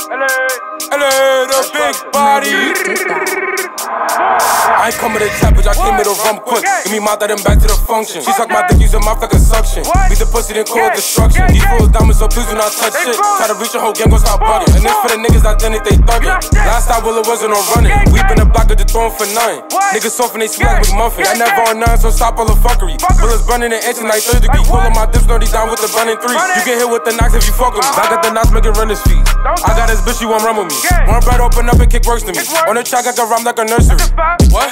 LA, the big body. I ain't come with a trap, bitch, I came with a rum quick. Give me mouth, then back to the function. She suck my dick, use her mouth like a suction. Beat the pussy, then call it destruction. These full of diamonds, so please do not touch shit. Try to reach a whole gang, gon' stop bugging. And this for the niggas that think they thuggin'. Last time, Will, it wasn't no running. We been a block of the throne for nothing. Niggas soft and they sweet like McMuffin. I never on none, so stop all the fuckery. Bullets burning in inches like 30 degrees. Pulling my dips, 30 down with the running three. You get hit with the knocks if you fuck with me. I got the knocks, make it run his feet. I got this bitch, you won't run with me. One bread open up and kick works to me. On the track, I can rhyme like a nursery. What?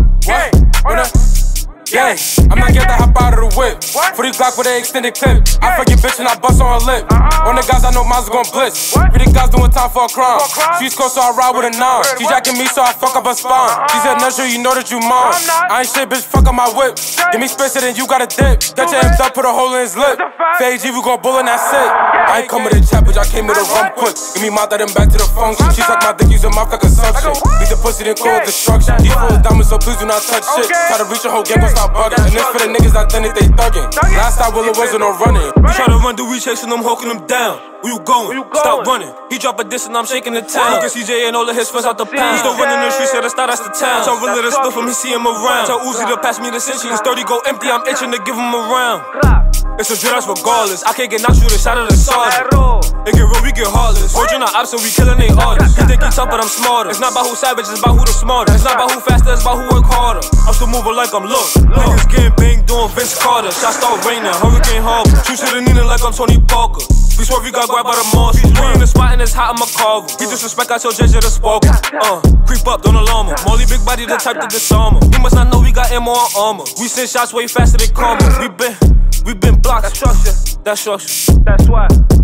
Yeah, I'm not get to hop out of the whip. 40 Glock with an extended clip. I fuck your bitch and I bust on her lip. On the guys I know mine's gon' blitz. 50 guys doing time for a crime. She's close so I ride with a 9. She jacking me so I fuck up her spine. She said nursery, you know that you mine. I ain't shit, bitch, fuck up my whip. Give me space and then you got a dip. Got your M's up, put a hole in his lip. Fade G, we gon' bull and that's it. I ain't come with a chat, bitch, I came with a rum quick. Give me mouth, then back to the function. She suck my dick, use her mouth like a suction. Beat the pussy, then call it destruction. These full of diamonds, so please do not touch shit. Try to reach a whole gang, gon' stop bugging. And this for the niggas that think they thuggin'. Last time, Will, it wasn't no running. You try to run, do we chasing them, hawking them down? Where you going? Stop running. He drop a diss and I'm shaking the town. Look at CJ and all of his friends out the pound. Still running the streets, said that's the town. Tell Will to stuff him, he see him around. Tell Uzi to pass me the cinch. His 30 go empty, I'm itching to give him a round. It's a drill, that's regardless. I can't get knocked, shoot a shot at the sergeant. It get real, we get heartless. Fortune our ops, so we killing they artists. You think you tough, but I'm smarter. It's not about who savage, it's about who the smarter. It's not about who faster, it's about who work harder. I'm still moving like I'm look. Niggas getting banged doing Vince Carter. Shots start raining, Hurricane Harbor. Shoot to the Nina like I'm Tony Parker. We swear we got grabbed by the monster. We in the spot and it's hot, I'm a carver. He disrespect, I tell JJ to sparkle. Creep up, don't alarm him. Molly big body, the type to disarm him. He must not know we got ammo on armor. We send shots way faster than karma. We been blocked. That's structure. That's why.